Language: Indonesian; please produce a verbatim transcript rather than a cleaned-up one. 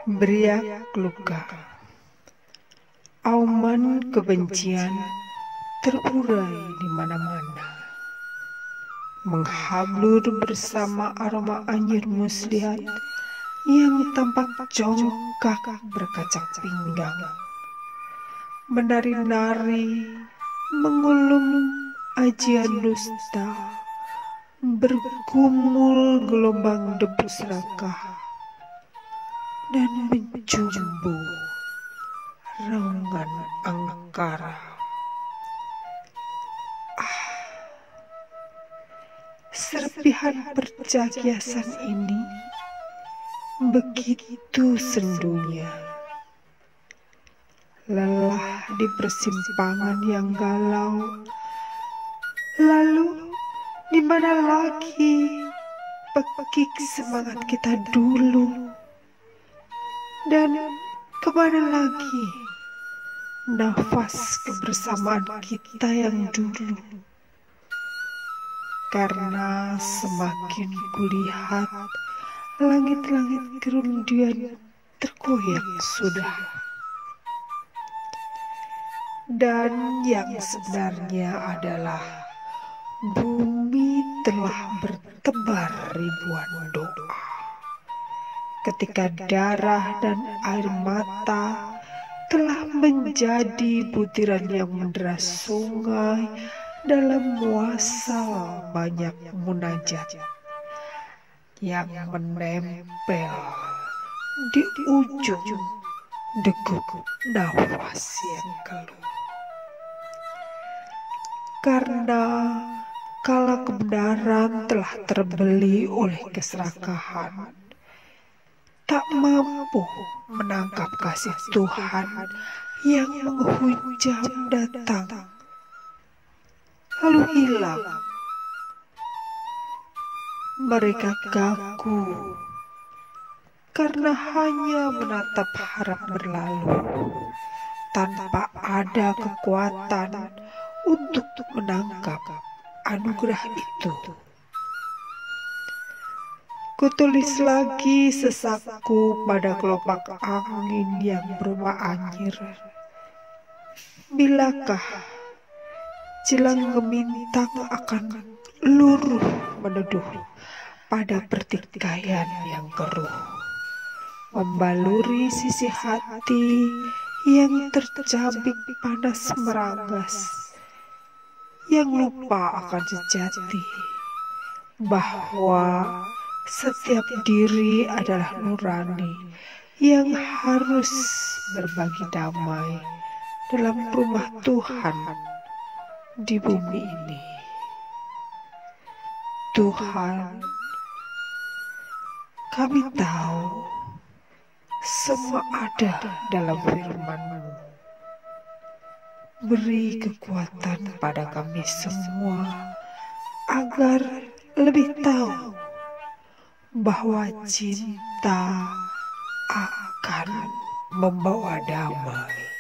Beriak luka, auman kebencian terburai di mana-mana, menghablur bersama aroma anjir muslihat yang tampak jongkak berkacak pinggang, menari-nari, mengulum ajian dusta, bergumul gelombang debu serakah, dan menjumbu raungan angkara. Ah, serpihan perjagiasan ini begitu sendunya. Lelah di persimpangan yang galau. Lalu di mana lagi pekik semangat kita dulu? Dan kemana lagi nafas kebersamaan kita yang dulu? Karena semakin kulihat langit-langit kerundian terkoyak sudah. Dan yang sebenarnya adalah bumi telah bertebar ribuan doa. Ketika darah dan air mata telah menjadi butiran yang menderas sungai dalam muasal banyak munajat yang menempel di ujung degup nafas yang keluh. Karena kala kebenaran telah terbeli oleh keserakahan, tak mampu menangkap kasih Tuhan yang menghujam datang, lalu hilang. Mereka kaku karena hanya menatap harap berlalu tanpa ada kekuatan untuk menangkap anugerah itu. Kutulis lagi sesaku pada kelopak angin yang berubah anjir. Bilakah jelang gemintang akan luruh meneduh pada pertikaian yang keruh, membaluri sisi hati yang tercabik panas merangas, yang lupa akan sejati bahwa setiap diri adalah nurani yang harus berbagi damai dalam rumah Tuhan di bumi ini. Tuhan, kami tahu semua ada dalam firman-Mu. Beri kekuatan pada kami semua agar lebih tahu bahwa cinta akan membawa damai.